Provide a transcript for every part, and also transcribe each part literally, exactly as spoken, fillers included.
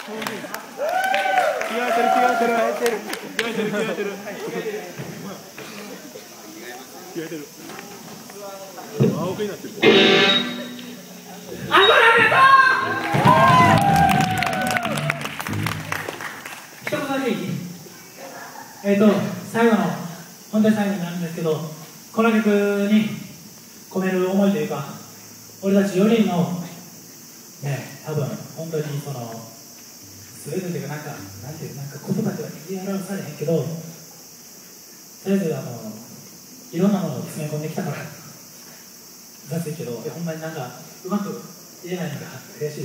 えっと最後の本当に最後になるんですけど、この曲に込める思いというか、俺たちよにんのね、多分本当にその全てというか、なんかなんていうなんか言葉では言い表されへんけど、とりあえずあのいろんなものを詰め込んできたから雑いけど、ほんまになんかうまく言えないのが悔しいです。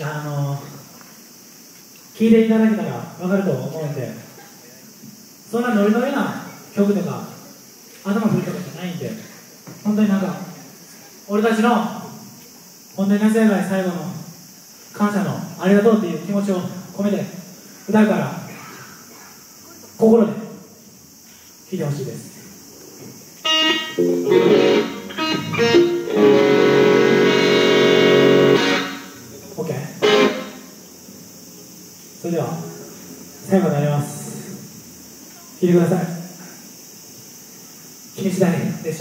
あの聴いていただけたら分かると思うんで、そんなノリノリな曲とか頭振るとかじゃないんで、本当になんか俺たちの本当に夏野外最後の感謝のありがとうっていう気持ちを込めて歌うから、心で聴いてほしいです。OK。 それでは最後になります。聴いてください。君次第でした。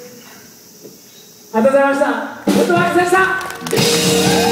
ありがとうございました。フットワークでした。